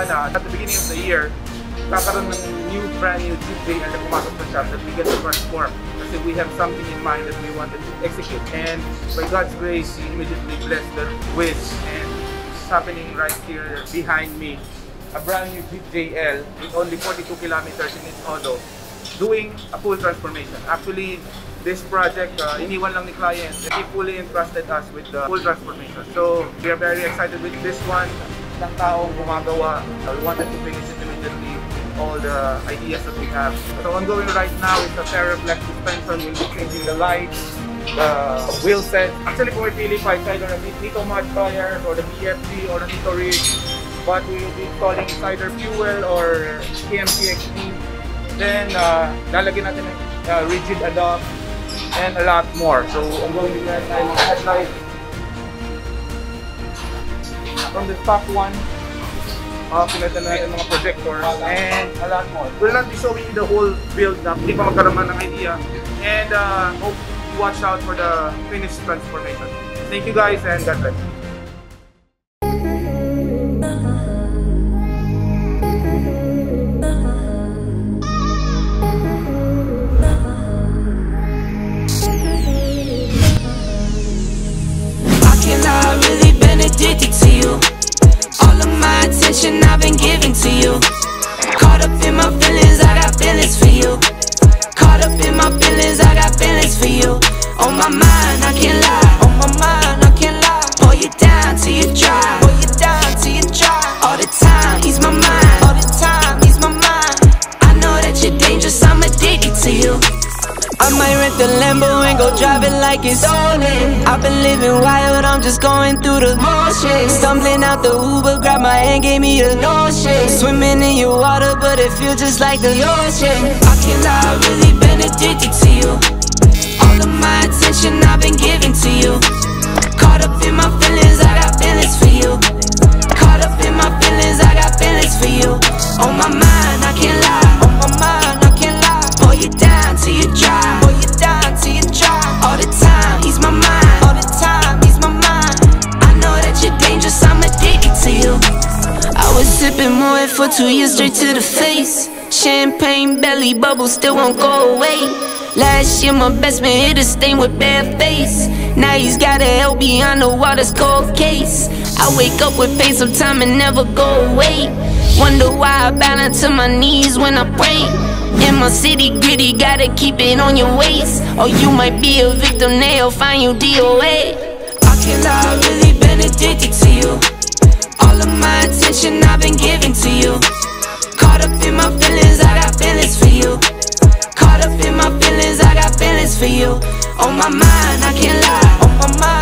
sana at the beginning of the year, kakaroon ng brand new Jeep JL na pumasok sa shop that we can transform. Kasi we have something in mind that we wanted to execute. And by God's grace, He immediately blessed us with, and it's happening right here behind me, a brand new Jeep JL with only 42 kilometers in its auto, doing a full transformation. Actually, this project, iniwan lang ni client, and he fully entrusted us with the full transformation. So, we are very excited with this one. Ng taong gumagawa, we wanted to finish it immediately, all the ideas that we have. So, ongoing right now is the TerraFlex suspension. We'll be changing the lights, the wheel set. Actually, kung ipili pa, it's either a Nitto modifier or the BFG or the Nitto rig, but we will be installing either fuel or KMCXT. Then, lalagyan natin ng rigid adopt and a lot more. So, ongoing right now yung headlight. From the stock one, pinalitan natin mga projectors and a lot more. We'll not be showing you the whole build na hindi pa magkaroon ng idea. And hope you watch out for the finished transformation. Thank you guys and God bless. Addicted to you, all of my attention I've been giving to you. Caught up in my feelings, I got feelings for you. Caught up in my feelings, I got feelings for you. On my mind, I can't lie. On my mind, I can't lie. Pull you down till you dry. Pull you down till you dry. All the time, ease my mind. All the time, ease my mind. I know that you're dangerous, I'm addicted to you. I might rent the Lambo and go drive it like it's stolen. I've been living wild, I'm just going through the motions. Stumbling out the Uber, grab my hand, gave me a notion. Swimming in your water, but it feels just like the ocean. I can't lie, I've really been addicted to you. All of my attention I've been giving to you. Caught up in my feelings, I got feelings for you. Caught up in my feelings, I got feelings for you. On my mind, I can't lie. On my mind, I can't lie. Pull you down till you dry. Pull you down till you dry. All the time, ease my mind. All the time, ease my mind. I know that you're dangerous, I'm addicted to you. I was sipping Moet for 2 years straight to the face. Champagne belly bubbles still won't go away. Last year my best man hit a stain with bad face. Now he's got a LB on the water's cold case. I wake up with pain sometime and never go away. Wonder why I bow down to my knees when I pray. In my city gritty, gotta keep it on your waist, or you might be a victim, they'll find you DOA. I can't lie, I've really been addicted to you. All of my attention I've been giving to you. Caught up in my feelings, I got feelings for you. Caught up in my feelings, I got feelings for you. On my mind, I can't lie. On my mind,